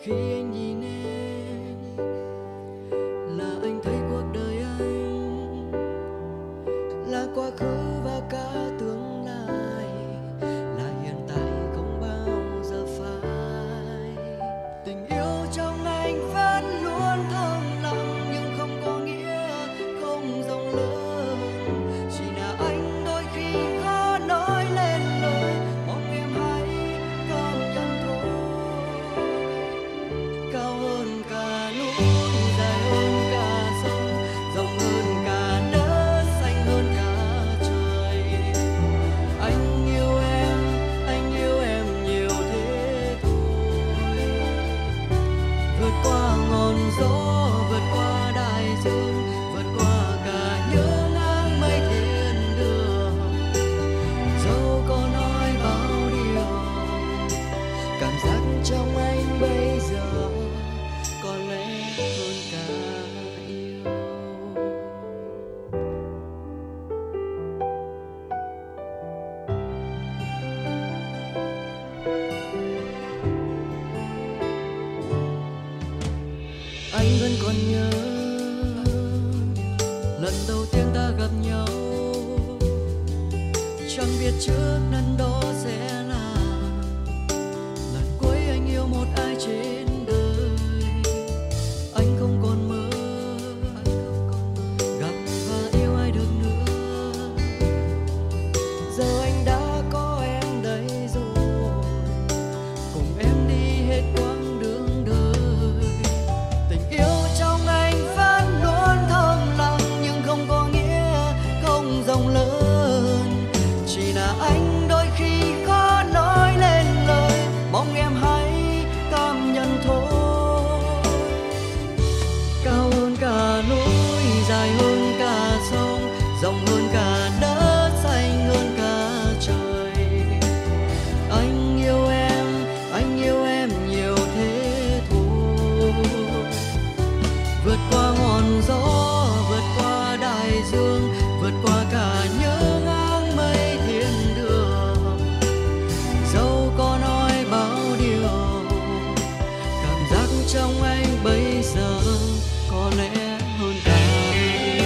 Khi anh nhìn em là anh thấy cuộc đời anh là quá khứ và cả tương lai, là hiện tại không bao giờ phai. Tình yêu trong anh vẫn luôn thầm lặng nhưng không có nghĩa không rộng lớn, chỉ là anh đôi khi khó nói lên lời, mong em hãy cảm nhận thôi. Cao hơn cả núi, dài hơn cả sông, rộng hơn cả đất, xanh hơn cả trời. Anh yêu em nhiều thế thôi. Vượt qua ngọn gió, vượt qua đại dương, vượt qua cả những áng mây thiên đường. Dẫu có nói bao điều, cảm giác trong anh bây giờ có lẽ hơn cả yêu. Anh vẫn còn nhớ lần đầu tiên ta gặp nhau, chẳng biết trước lần đó sẽ là lần cuối anh yêu một ai trên đời. Anh không còn mơ gặp và yêu ai được nữa, giờ anh đã có em đây rồi, cùng em đi hết quãng đường đời. Tình yêu trong anh vẫn luôn thầm lặng nhưng không có nghĩa không rộng lớn, chỉ là anh đôi khi khó nói lên lời, mong em hãy cảm nhận thôi. Cao hơn cả núi, dài hơn cả sông, rộng hơn cả đất, xanh hơn cả trời. Anh yêu em nhiều thế thôi. Vượt qua ngọn gió, vượt qua đại dương, vượt qua cả những áng mây thiên đường. Dẫu có nói bao điều, cảm giác trong anh bây giờ có lẽ hơn cả yêu.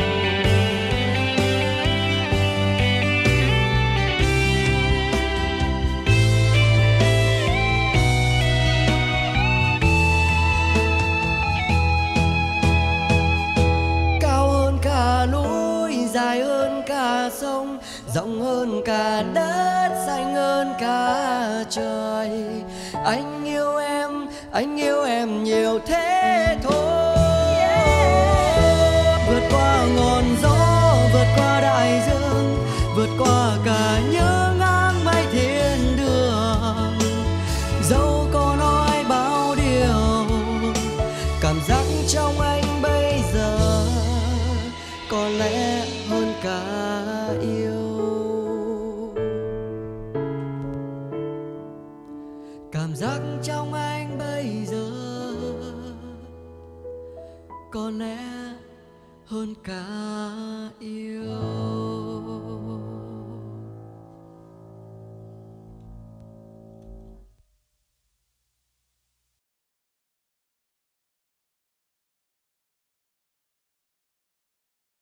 Cao hơn cả núi, dài hơn cả sông, rộng hơn cả đất, xanh hơn cả trời. Anh yêu em nhiều thế thôi. Vượt qua ngọn gió, vượt qua đại dương, vượt qua cả những áng mây thiên đường. Dẫu có nói bao điều, cảm giác trong anh bây giờ có lẽ hơn cả yêu. Cảm giác trong anh bây giờ có lẽ hơn cả yêu.